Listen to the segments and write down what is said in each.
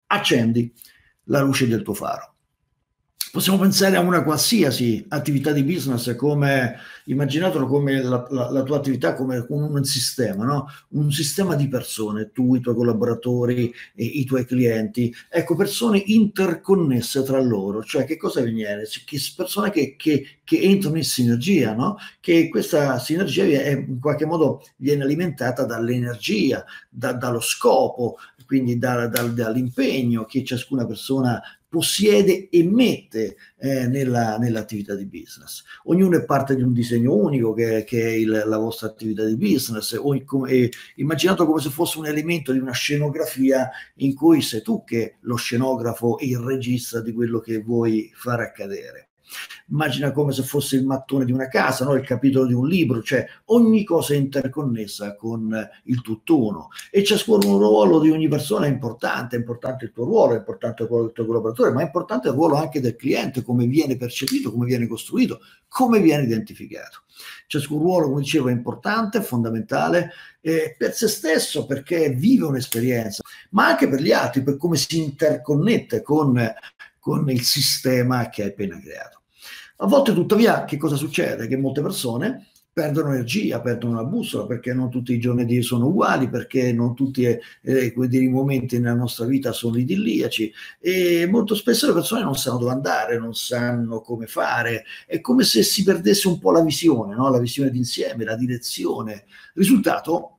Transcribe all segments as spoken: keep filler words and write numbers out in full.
accendi la luce del tuo faro. Possiamo pensare a una qualsiasi attività di business come, immaginatelo come la, la, la tua attività come un sistema, no? Un sistema di persone, tu, i tuoi collaboratori, e i tuoi clienti, ecco, persone interconnesse tra loro, cioè che cosa avviene? Che persone che, che, che entrano in sinergia, no? Che questa sinergia è, in qualche modo viene alimentata dall'energia, da, dallo scopo, quindi da, da, dall'impegno che ciascuna persona possiede e mette eh, nella, nell'attività di business. Ognuno è parte di un disegno unico che, che è il, la vostra attività di business, o come, immaginato come se fosse un elemento di una scenografia in cui sei tu che lo scenografo e il regista di quello che vuoi far accadere. Immagina come se fosse il mattone di una casa, no? Il capitolo di un libro, cioè ogni cosa è interconnessa con il tutt'uno e ciascuno ruolo di ogni persona è importante, è importante il tuo ruolo, è importante il ruolo del tuo collaboratore, ma è importante il ruolo anche del cliente, come viene percepito, come viene costruito, come viene identificato. Ciascun ruolo, come dicevo, è importante, è fondamentale eh, per se stesso perché vive un'esperienza, ma anche per gli altri, per come si interconnette con, con il sistema che hai appena creato. A volte, tuttavia, che cosa succede? Che molte persone perdono energia, perdono la bussola, perché non tutti i giorni sono uguali, perché non tutti eh, i momenti nella nostra vita sono idilliaci e molto spesso le persone non sanno dove andare, non sanno come fare, è come se si perdesse un po' la visione, no? La visione d'insieme, la direzione. Risultato?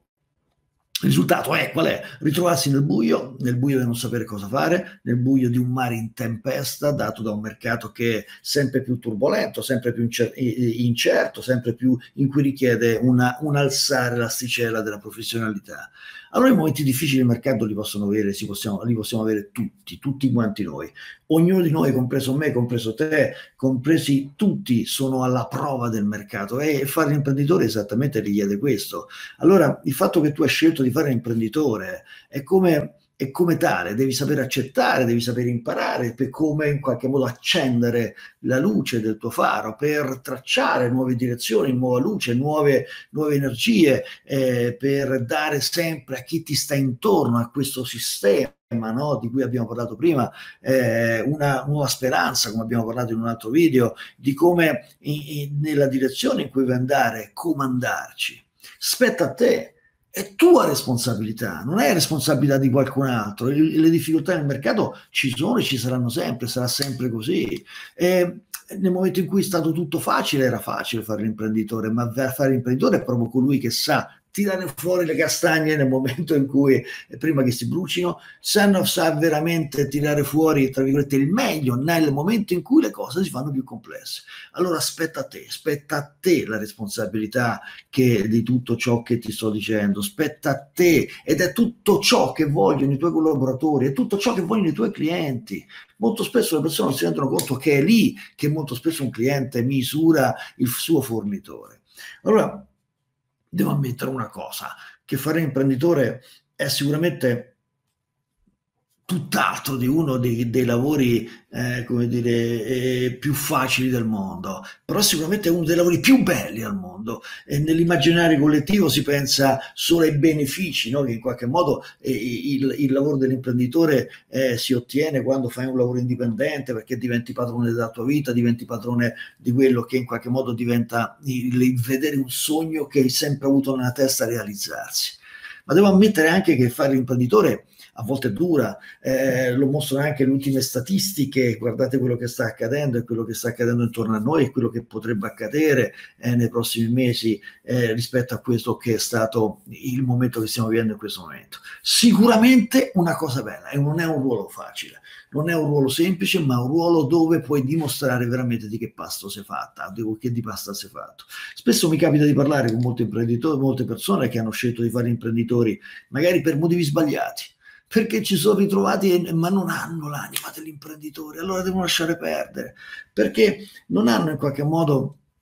Il risultato è qual è? Ritrovarsi nel buio, nel buio di non sapere cosa fare, nel buio di un mare in tempesta dato da un mercato che è sempre più turbolento, sempre più incerto, sempre più in cui richiede una, un alzare l'asticella della professionalità. Allora i momenti difficili del mercato li possono avere, si possiamo, li possiamo avere tutti, tutti quanti noi. Ognuno di noi, compreso me, compreso te, compresi tutti, sono alla prova del mercato e fare l'imprenditore esattamente richiede questo. Allora il fatto che tu hai scelto di fare l'imprenditore è come, è come tale, devi sapere accettare, devi sapere imparare per come in qualche modo accendere la luce del tuo faro, per tracciare nuove direzioni, nuova luce, nuove, nuove energie, eh, per dare sempre a chi ti sta intorno a questo sistema, no, di cui abbiamo parlato prima, eh, una nuova speranza, come abbiamo parlato in un altro video, di come in, in, nella direzione in cui vuoi andare, come andarci. Spetta a te, è tua responsabilità, non è responsabilità di qualcun altro. Le difficoltà nel mercato ci sono e ci saranno sempre, sarà sempre così. E nel momento in cui è stato tutto facile, era facile fare l'imprenditore, ma fare l'imprenditore è proprio colui che sa tirare fuori le castagne nel momento in cui, prima che si brucino, sanno, sa veramente tirare fuori, tra virgolette, il meglio nel momento in cui le cose si fanno più complesse. Allora spetta a te, spetta a te la responsabilità che, di tutto ciò che ti sto dicendo, spetta a te, ed è tutto ciò che vogliono i tuoi collaboratori, è tutto ciò che vogliono i tuoi clienti. Molto spesso le persone non si rendono conto che è lì che molto spesso un cliente misura il suo fornitore. Allora, devo ammettere una cosa, che fare imprenditore è sicuramente tutt'altro di uno dei, dei lavori, eh, come dire, eh, più facili del mondo, però sicuramente è uno dei lavori più belli al mondo. E nell'immaginario collettivo si pensa solo ai benefici, no? Che in qualche modo eh, il, il lavoro dell'imprenditore eh, si ottiene quando fai un lavoro indipendente, perché diventi padrone della tua vita, diventi padrone di quello che in qualche modo diventa il, il vedere un sogno che hai sempre avuto nella testa realizzarsi. Ma devo ammettere anche che fare l'imprenditore a volte è dura, eh, lo mostrano anche le ultime statistiche, guardate quello che sta accadendo e quello che sta accadendo intorno a noi e quello che potrebbe accadere eh, nei prossimi mesi eh, rispetto a questo che è stato il momento che stiamo vivendo in questo momento. Sicuramente una cosa bella, e non è un ruolo facile, non è un ruolo semplice, ma un ruolo dove puoi dimostrare veramente di che pasto sei fatta, di che di pasta sei fatto. Spesso mi capita di parlare con molti imprenditori, molte persone che hanno scelto di fare imprenditori, magari per motivi sbagliati, perché ci sono ritrovati ma non hanno l'anima dell'imprenditore, allora devono lasciare perdere, perché non hanno in qualche modo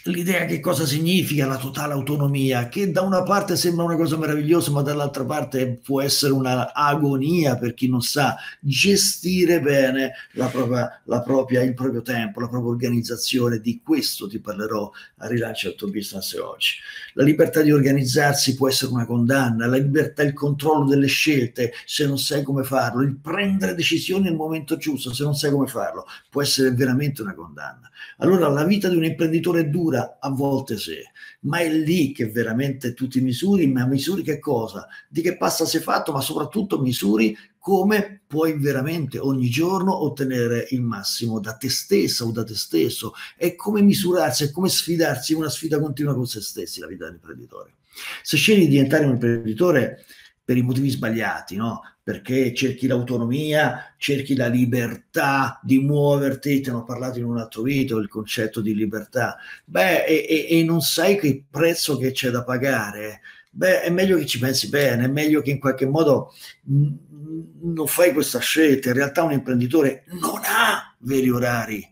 l'idea che cosa significa la totale autonomia, che da una parte sembra una cosa meravigliosa, ma dall'altra parte può essere una agonia per chi non sa gestire bene la propria, la propria, il proprio tempo, la propria organizzazione. Di questo ti parlerò a Rilancia il tuo business oggi. La libertà di organizzarsi può essere una condanna, la libertà, il controllo delle scelte, se non sai come farlo, il prendere decisioni nel momento giusto, se non sai come farlo, può essere veramente una condanna. Allora la vita di un imprenditore è dura? A volte sì, ma è lì che veramente tu ti misuri, ma misuri che cosa? Di che pasta sei fatto, ma soprattutto misuri come puoi veramente ogni giorno ottenere il massimo da te stessa o da te stesso. È come misurarsi, è come sfidarsi, una sfida continua con se stessi la vita dell'imprenditore. Se scegli di diventare un imprenditore per i motivi sbagliati, no? Perché cerchi l'autonomia, cerchi la libertà di muoverti, te ne ho parlato in un altro video, il concetto di libertà, beh, e, e, e non sai che prezzo che c'è da pagare, beh, è meglio che ci pensi bene, è meglio che in qualche modo mh, non fai questa scelta. In realtà un imprenditore non ha veri orari,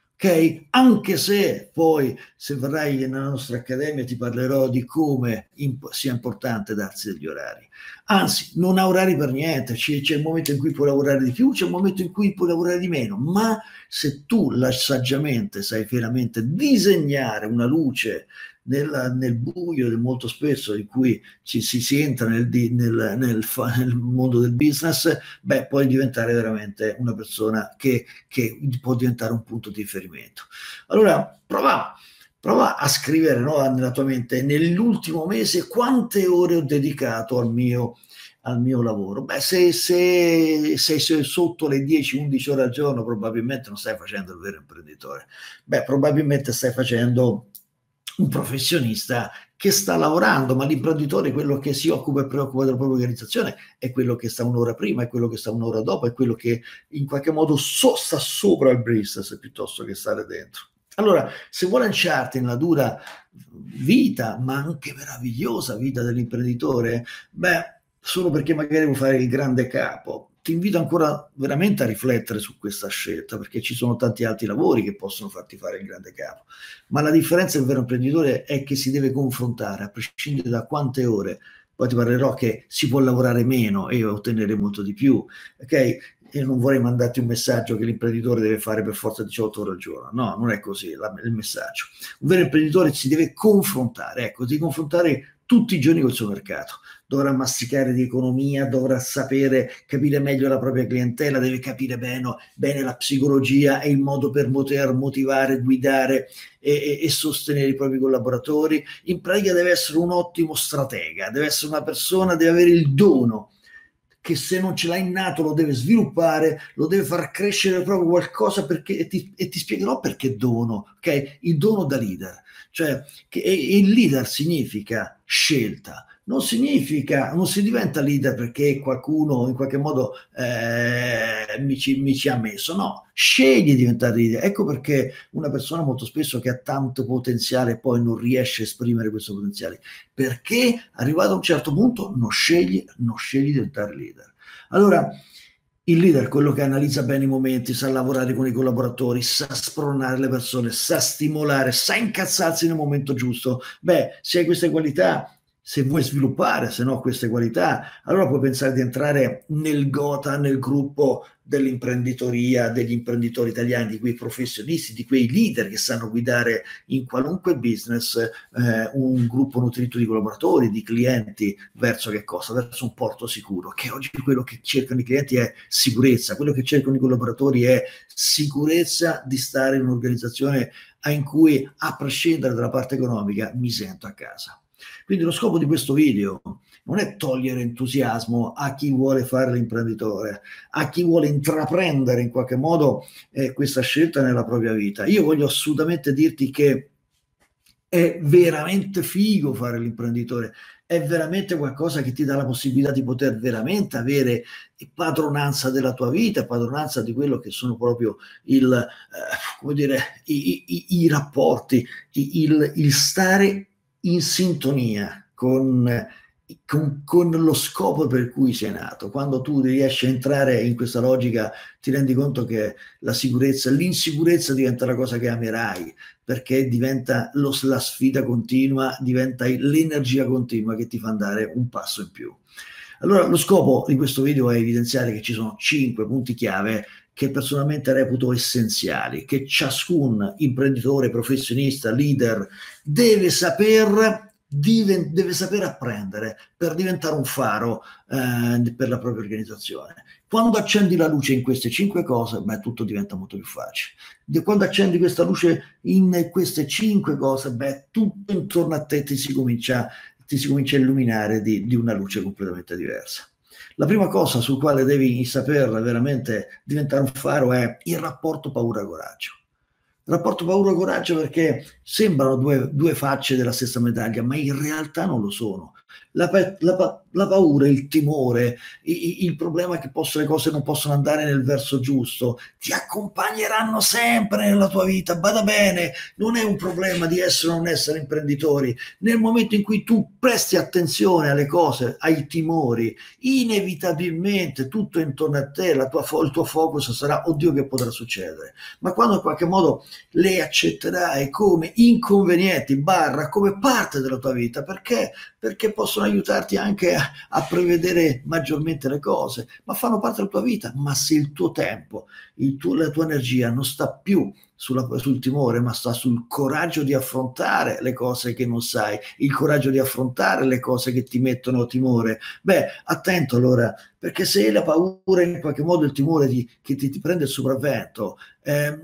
ok? Anche se poi, se verrai nella nostra accademia, ti parlerò di come imp- sia importante darsi degli orari. Anzi, non ha orari per niente, c'è, c'è il momento in cui puoi lavorare di più, c'è il momento in cui puoi lavorare di meno, ma se tu la, saggiamente sai veramente disegnare una luce nel, nel buio molto spesso in cui ci, si, si entra nel, nel, nel, nel mondo del business, beh, puoi diventare veramente una persona che, che può diventare un punto di riferimento. Allora, prova, prova a scrivere, no, nella tua mente, nell'ultimo mese quante ore ho dedicato al mio, al mio lavoro. Beh, se, se, se sei sotto le dieci undici ore al giorno, probabilmente non stai facendo il vero imprenditore. Beh, probabilmente stai facendo un professionista che sta lavorando, ma l'imprenditore è quello che si occupa e preoccupa della propria organizzazione, è quello che sta un'ora prima, è quello che sta un'ora dopo, è quello che in qualche modo so, sta sopra il business piuttosto che stare dentro. Allora, se vuoi lanciarti nella dura vita, ma anche meravigliosa vita dell'imprenditore, beh, solo perché magari vuoi fare il grande capo, ti invito ancora veramente a riflettere su questa scelta, perché ci sono tanti altri lavori che possono farti fare il grande capo. Ma la differenza del vero imprenditore è che si deve confrontare, a prescindere da quante ore. Poi ti parlerò che si può lavorare meno e ottenere molto di più, ok? Io non vorrei mandarti un messaggio che l'imprenditore deve fare per forza diciotto ore al giorno. No, non è così la, il messaggio. Un vero imprenditore si deve confrontare, ecco, di confrontare tutti i giorni col suo mercato. Dovrà masticare di economia, dovrà sapere capire meglio la propria clientela, deve capire bene, bene la psicologia e il modo per poter motivare, guidare e, e, e sostenere i propri collaboratori. In pratica deve essere un ottimo stratega, deve essere una persona, deve avere il dono che se non ce l'ha innato lo deve sviluppare, lo deve far crescere proprio qualcosa, perché, e, ti, e ti spiegherò perché dono, ok? Il dono da leader, cioè che, e, il leader significa scelta, non significa, non si diventa leader perché qualcuno in qualche modo eh, mi, ci, mi ci ha messo, no, scegli di diventare leader. Ecco perché una persona molto spesso che ha tanto potenziale poi non riesce a esprimere questo potenziale, perché arrivato a un certo punto non scegli, non scegli di diventare leader. Allora, il leader è quello che analizza bene i momenti, sa lavorare con i collaboratori, sa spronare le persone, sa stimolare, sa incazzarsi nel momento giusto. Beh, se hai queste qualità, se vuoi sviluppare, se no queste qualità, allora puoi pensare di entrare nel GOTA, nel gruppo dell'imprenditoria, degli imprenditori italiani, di quei professionisti, di quei leader che sanno guidare in qualunque business eh, un gruppo nutrito di collaboratori, di clienti, verso che cosa? Verso un porto sicuro, che oggi quello che cercano i clienti è sicurezza, quello che cercano i collaboratori è sicurezza di stare in un'organizzazione in cui, a prescindere dalla parte economica, mi sento a casa. Quindi lo scopo di questo video non è togliere entusiasmo a chi vuole fare l'imprenditore, a chi vuole intraprendere in qualche modo eh, questa scelta nella propria vita. Io voglio assolutamente dirti che è veramente figo fare l'imprenditore, è veramente qualcosa che ti dà la possibilità di poter veramente avere padronanza della tua vita, padronanza di quello che sono proprio il, eh, come dire, i, i, i rapporti, il, il stare in sintonia con con, con lo scopo per cui sei nato. Quando tu riesci a entrare in questa logica, ti rendi conto che la sicurezza, l'insicurezza diventa la cosa che amerai, perché diventa lo, la sfida continua, diventa l'energia continua che ti fa andare un passo in più. Allora, lo scopo di questo video è evidenziare che ci sono cinque punti chiave che personalmente reputo essenziali, che ciascun imprenditore, professionista, leader deve saper, deve, deve saper apprendere per diventare un faro eh, per la propria organizzazione. Quando accendi la luce in queste cinque cose, beh, tutto diventa molto più facile. Quando accendi questa luce in queste cinque cose, beh, tutto intorno a te ti si comincia, ti si comincia a illuminare di, di una luce completamente diversa. La prima cosa sul quale devi saper veramente diventare un faro è il rapporto paura-coraggio. Il rapporto paura-coraggio, perché sembrano due, due facce della stessa medaglia, ma in realtà non lo sono. La, la, la paura, il timore, il, il problema è che posso, le cose non possono andare nel verso giusto, ti accompagneranno sempre nella tua vita. Bada bene, non è un problema di essere o non essere imprenditori. Nel momento in cui tu presti attenzione alle cose, ai timori, inevitabilmente tutto intorno a te, la tua, il tuo focus sarà oddio che potrà succedere. Ma quando in qualche modo le accetterai come inconvenienti, barra, come parte della tua vita, perché? Perché possono aiutarti anche a, a prevedere maggiormente le cose, ma fanno parte della tua vita. Ma se il tuo tempo, il tuo, la tua energia non sta più sulla, sul timore, ma sta sul coraggio di affrontare le cose che non sai, il coraggio di affrontare le cose che ti mettono timore, beh, attento allora, perché se la paura, in qualche modo il timore ti, che ti, ti prende il sopravvento, eh,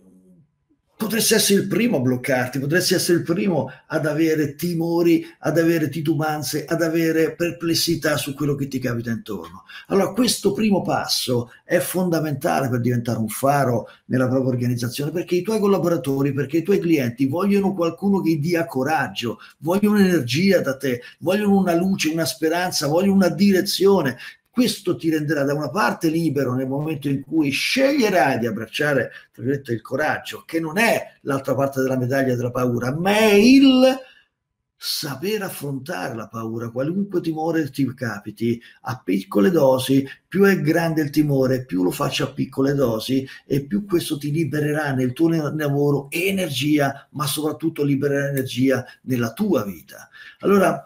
potresti essere il primo a bloccarti, potresti essere il primo ad avere timori, ad avere titubanze, ad avere perplessità su quello che ti capita intorno. Allora questo primo passo è fondamentale per diventare un faro nella propria organizzazione, perché i tuoi collaboratori, perché i tuoi clienti vogliono qualcuno che dia coraggio, vogliono energia da te, vogliono una luce, una speranza, vogliono una direzione. Questo ti renderà da una parte libero nel momento in cui sceglierai di abbracciare, tra virgolette, il coraggio, che non è l'altra parte della medaglia della paura, ma è il saper affrontare la paura, qualunque timore ti capiti, a piccole dosi. Più è grande il timore, più lo faccio a piccole dosi e più questo ti libererà nel tuo lavoro energia, ma soprattutto libererà energia nella tua vita. Allora,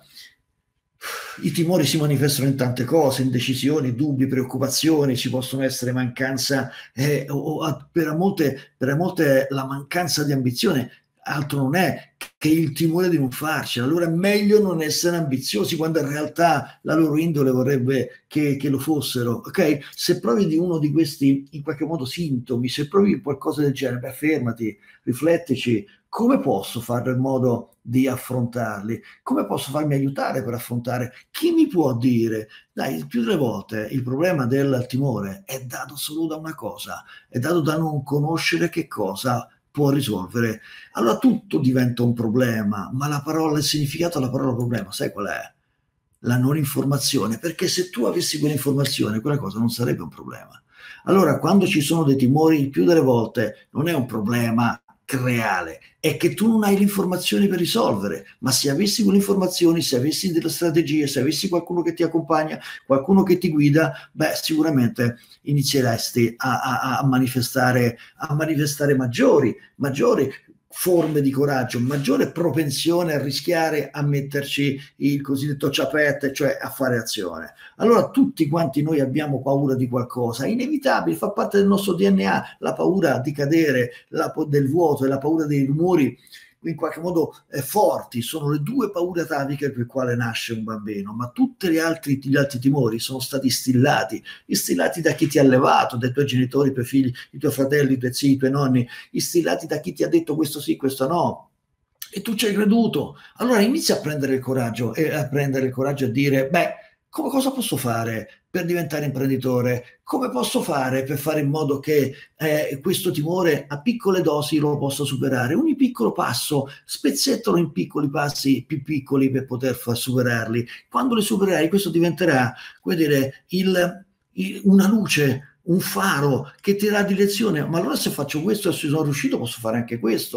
i timori si manifestano in tante cose, indecisioni, dubbi, preoccupazioni, ci possono essere mancanza, eh, o, o per, molte, per molte la mancanza di ambizione, altro non è che il timore di non farcela. Allora è meglio non essere ambiziosi quando in realtà la loro indole vorrebbe che, che lo fossero, ok? Se provi di uno di questi in qualche modo sintomi, se provi qualcosa del genere, beh, fermati, riflettici. Come posso fare in modo di affrontarli? Come posso farmi aiutare per affrontare? Chi mi può dire? Dai, il più delle volte il problema del timore è dato solo da una cosa, è dato da non conoscere che cosa può risolvere. Allora tutto diventa un problema, ma la parola, il significato della parola problema, sai qual è? La non informazione, perché se tu avessi quell'informazione, quella cosa non sarebbe un problema. Allora, quando ci sono dei timori, il più delle volte non è un problema reale, è che tu non hai le informazioni per risolvere, ma se avessi quelle informazioni, se avessi delle strategie, se avessi qualcuno che ti accompagna, qualcuno che ti guida, beh, sicuramente inizieresti a, a, a manifestare, a manifestare maggiori, maggiori forme di coraggio, maggiore propensione a rischiare, a metterci il cosiddetto ciapette, cioè a fare azione. Allora tutti quanti noi abbiamo paura di qualcosa, è inevitabile, fa parte del nostro D N A, la paura di cadere, la, del vuoto e la paura dei rumori in qualche modo eh, forti, sono le due paure ataviche per le quali nasce un bambino, ma tutti gli altri, gli altri timori sono stati instillati, instillati da chi ti ha allevato, dai tuoi genitori, i tuoi figli, i tuoi fratelli, i tuoi zii, i tuoi nonni, instillati da chi ti ha detto questo sì, questo no, e tu ci hai creduto. Allora inizia a prendere il coraggio e a prendere il coraggio a dire, beh, come, cosa posso fare per diventare imprenditore? Come posso fare per fare in modo che eh, questo timore a piccole dosi lo possa superare? Ogni piccolo passo, spezzettalo in piccoli passi più piccoli per poter far superarli. Quando li supererai, questo diventerà, come dire, il, il, una luce, un faro che ti dà direzione. Ma allora se faccio questo e se sono riuscito posso fare anche questo.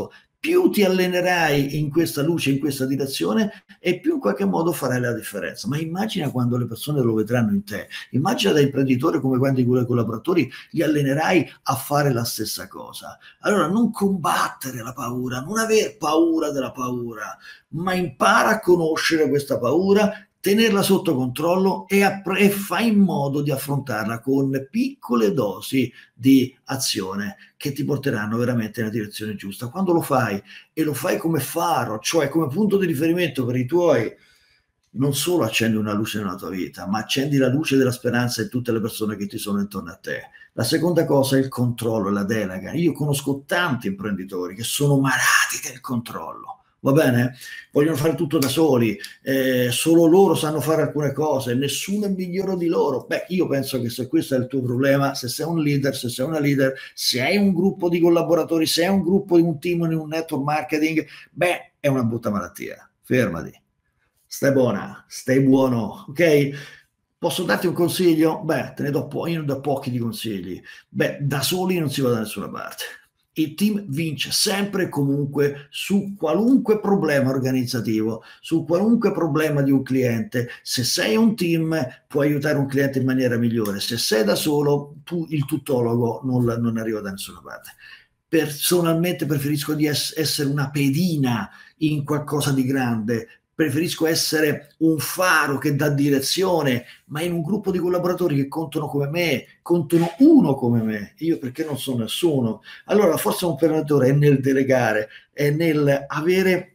più ti allenerai in questa luce, in questa direzione, e più in qualche modo farai la differenza. Ma immagina quando le persone lo vedranno in te, immagina da imprenditore come quando i tuoi collaboratori li allenerai a fare la stessa cosa. Allora non combattere la paura, non aver paura della paura, ma impara a conoscere questa paura, tenerla sotto controllo e, e fai in modo di affrontarla con piccole dosi di azione che ti porteranno veramente nella direzione giusta. Quando lo fai e lo fai come faro, cioè come punto di riferimento per i tuoi, non solo accendi una luce nella tua vita, ma accendi la luce della speranza in tutte le persone che ti sono intorno a te. La seconda cosa è il controllo e la delega. Io conosco tanti imprenditori che sono malati del controllo. Va bene? Vogliono fare tutto da soli, eh, solo loro sanno fare alcune cose, nessuno è migliore di loro. Beh, io penso che se questo è il tuo problema, se sei un leader, se sei una leader, se hai un gruppo di collaboratori, se hai un gruppo di un team in un network marketing, beh, è una brutta malattia. Fermati, stai buona, stai buono, ok? Posso darti un consiglio? Beh, te ne do, po- io ne do pochi di consigli. Beh, da soli non si va da nessuna parte. Il team vince sempre e comunque su qualunque problema organizzativo, su qualunque problema di un cliente. Se sei un team, puoi aiutare un cliente in maniera migliore. Se sei da solo, tu, il tuttologo, non, non arriva da nessuna parte. Personalmente preferisco di es- essere una pedina in qualcosa di grande. Preferisco essere un faro che dà direzione, ma in un gruppo di collaboratori che contano come me, contano uno come me. Io perché non sono nessuno? Allora la forza di un imprenditore è nel delegare, è nel avere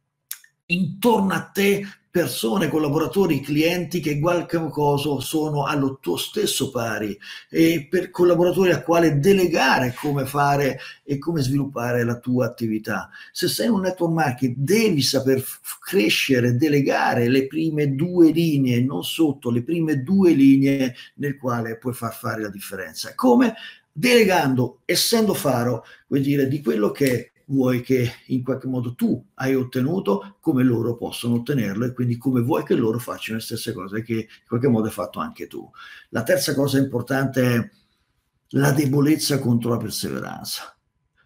intorno a te persone, collaboratori, clienti che in qualche cosa sono allo tuo stesso pari, e per collaboratori a quale delegare come fare e come sviluppare la tua attività. Se sei in un network marketing devi saper f- crescere, delegare le prime due linee, non sotto, le prime due linee nel quale puoi far fare la differenza. Come? Delegando, essendo faro, vuol dire di quello che vuoi che in qualche modo tu hai ottenuto, come loro possono ottenerlo, e quindi come vuoi che loro facciano le stesse cose che in qualche modo hai fatto anche tu. La terza cosa importante è la debolezza contro la perseveranza.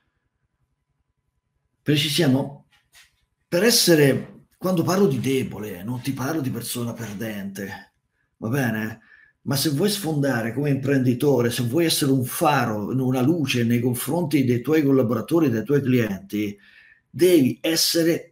Precisiamo? Per essere, quando parlo di debole, non ti parlo di persona perdente, va bene? Ma se vuoi sfondare come imprenditore, se vuoi essere un faro, una luce nei confronti dei tuoi collaboratori, dei tuoi clienti, devi essere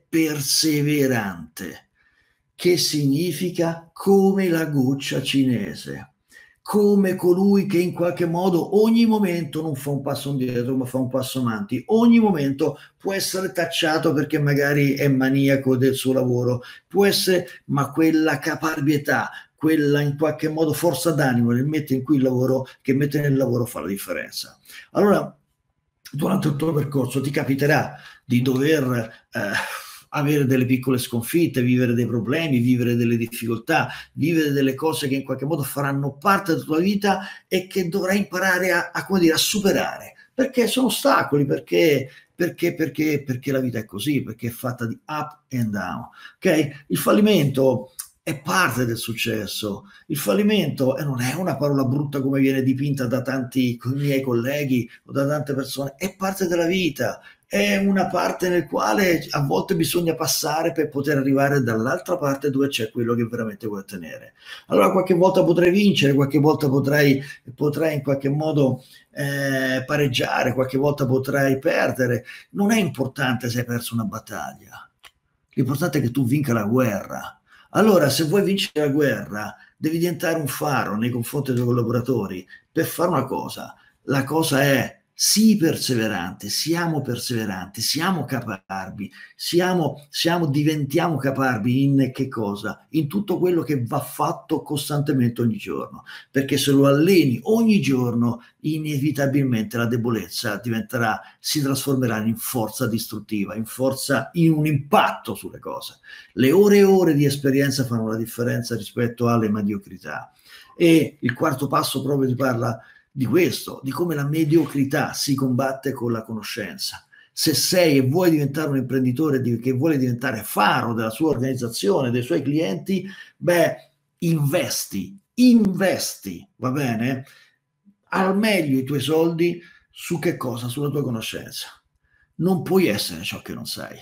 perseverante, che significa come la goccia cinese, come colui che in qualche modo ogni momento non fa un passo indietro, ma fa un passo avanti. Ogni momento può essere tacciato perché magari è maniaco del suo lavoro, può essere, ma quella caparbietà, quella in qualche modo forza d'animo che mette in cui il lavoro, che mette nel lavoro fa la differenza. Allora, durante il tuo percorso ti capiterà di dover eh, avere delle piccole sconfitte, vivere dei problemi, vivere delle difficoltà, vivere delle cose che in qualche modo faranno parte della tua vita e che dovrai imparare a, a, come dire, a superare, perché sono ostacoli, perché, perché, perché, perché la vita è così, perché è fatta di up and down. Okay? Il fallimento è parte del successo. Il fallimento, e non è una parola brutta come viene dipinta da tanti miei colleghi o da tante persone, è parte della vita, è una parte nel quale a volte bisogna passare per poter arrivare dall'altra parte dove c'è quello che veramente vuoi ottenere. Allora qualche volta potrai vincere, qualche volta potrai, potrai in qualche modo eh, pareggiare, qualche volta potrai perdere. Non è importante se hai perso una battaglia, l'importante è che tu vinca la guerra. Allora, se vuoi vincere la guerra, devi diventare un faro nei confronti dei tuoi collaboratori per fare una cosa. La cosa è sii perseverante, siamo perseveranti, siamo caparbi, siamo, siamo, diventiamo caparbi in che cosa? In tutto quello che va fatto costantemente ogni giorno, perché se lo alleni ogni giorno, inevitabilmente la debolezza diventerà, si trasformerà in forza distruttiva, in forza, in un impatto sulle cose. Le ore e ore di esperienza fanno la differenza rispetto alle mediocrità. E il quarto passo proprio ti parla di questo, di come la mediocrità si combatte con la conoscenza. Se sei e vuoi diventare un imprenditore che vuole diventare faro della sua organizzazione, dei suoi clienti, beh, investi, investi, va bene? Al meglio i tuoi soldi su che cosa? Sulla tua conoscenza. Non puoi essere ciò che non sai.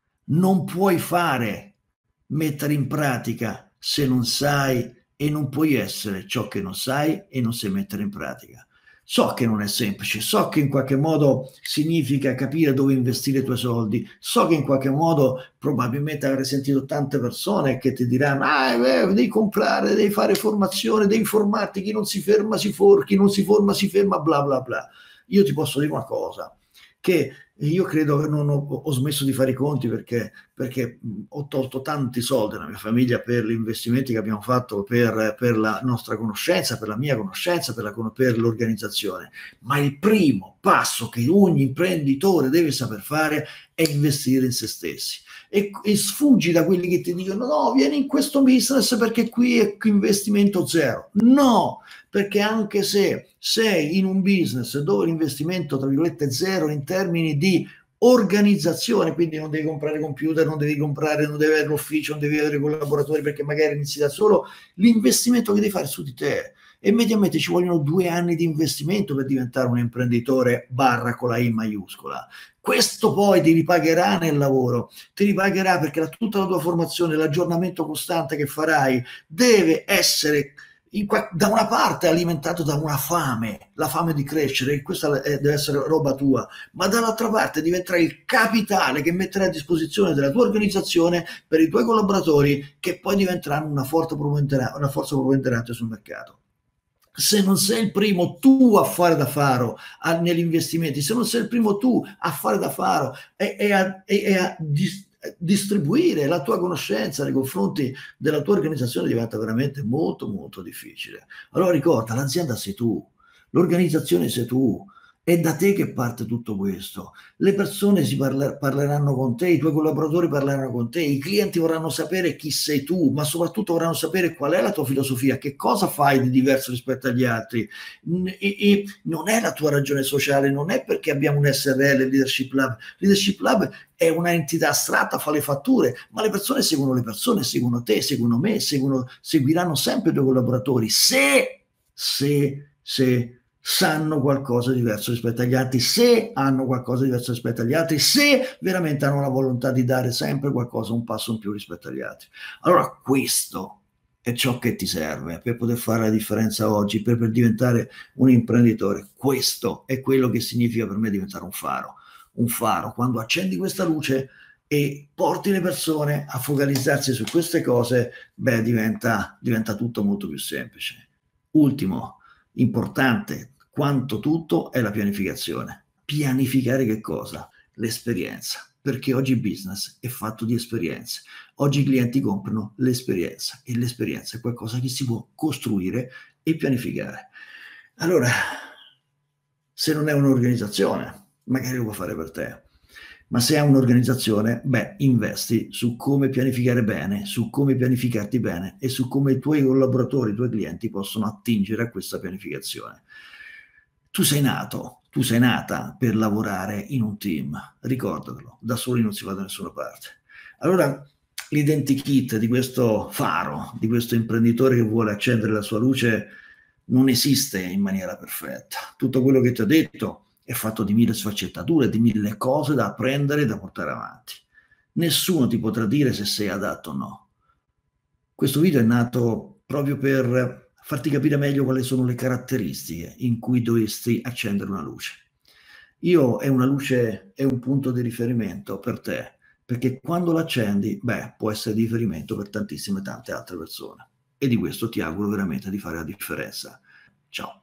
Non puoi fare, mettere in pratica se non sai, e non puoi essere ciò che non sai e non sai mettere in pratica. So che non è semplice, so che in qualche modo significa capire dove investire i tuoi soldi, so che in qualche modo probabilmente avrai sentito tante persone che ti diranno ah, eh, devi comprare, devi fare formazione, devi formarti, chi non si ferma si for, chi non si forma si ferma, bla bla bla. Io ti posso dire una cosa, che io credo che non ho, ho smesso di fare i conti perché, perché ho tolto tanti soldi alla mia famiglia per gli investimenti che abbiamo fatto per, per la nostra conoscenza, per la mia conoscenza, per, la, per l'organizzazione. Ma il primo passo che ogni imprenditore deve saper fare è investire in se stessi. E, e sfuggi da quelli che ti dicono no, vieni in questo business perché qui è investimento zero. No, perché anche se sei in un business dove l'investimento tra virgolette zero in termini di organizzazione, quindi non devi comprare computer, non devi comprare, non devi avere l'ufficio, non devi avere collaboratori perché magari inizi da solo, l'investimento che devi fare su di te. E mediamente ci vogliono due anni di investimento per diventare un imprenditore barra con la I maiuscola. Questo poi ti ripagherà nel lavoro, ti ripagherà perché la, tutta la tua formazione, l'aggiornamento costante che farai deve essere in, da una parte alimentato da una fame, la fame di crescere, questa è, deve essere roba tua, ma dall'altra parte diventerai il capitale che metterai a disposizione della tua organizzazione per i tuoi collaboratori che poi diventeranno una forza preponderante sul mercato. Se non sei il primo tu a fare da faro a, negli investimenti, se non sei il primo tu a fare da faro e, e a, e, e a dis, distribuire la tua conoscenza nei confronti della tua organizzazione, diventa veramente molto molto difficile. Allora ricorda, l'azienda sei tu, l'organizzazione sei tu, è da te che parte tutto questo. Le persone si parler- parleranno con te, i tuoi collaboratori parleranno con te, i clienti vorranno sapere chi sei tu, ma soprattutto vorranno sapere qual è la tua filosofia, che cosa fai di diverso rispetto agli altri. E, e non è la tua ragione sociale, non è perché abbiamo un S R L, Leadership Lab. Leadership Lab è una entità astratta, fa le fatture, ma le persone seguono le persone, seguono te, seguono me, seguono, seguiranno sempre i tuoi collaboratori, se, se, se sanno qualcosa di diverso rispetto agli altri, se hanno qualcosa di diverso rispetto agli altri, se veramente hanno la volontà di dare sempre qualcosa, un passo in più rispetto agli altri. Allora questo è ciò che ti serve per poter fare la differenza oggi, per, per diventare un imprenditore. Questo è quello che significa per me diventare un faro. Un faro, quando accendi questa luce e porti le persone a focalizzarsi su queste cose, beh, diventa, diventa tutto molto più semplice. Ultimo, importante quanto tutto è la pianificazione. Pianificare che cosa? L'esperienza, perché oggi il business è fatto di esperienze. Oggi i clienti comprano l'esperienza e l'esperienza è qualcosa che si può costruire e pianificare. Allora, se non è un'organizzazione, magari lo può fare per te. Ma se è un'organizzazione, beh, investi su come pianificare bene, su come pianificarti bene e su come i tuoi collaboratori, i tuoi clienti possono attingere a questa pianificazione. Tu sei nato, tu sei nata per lavorare in un team, ricordatelo, da soli non si va da nessuna parte. Allora, l'identikit di questo faro, di questo imprenditore che vuole accendere la sua luce, non esiste in maniera perfetta. Tutto quello che ti ho detto è fatto di mille sfaccettature, di mille cose da apprendere e da portare avanti. Nessuno ti potrà dire se sei adatto o no. Questo video è nato proprio per farti capire meglio quali sono le caratteristiche in cui dovresti accendere una luce. Io è una luce, è un punto di riferimento per te, perché quando l'accendi, beh, può essere di riferimento per tantissime tante altre persone. E di questo ti auguro veramente di fare la differenza. Ciao.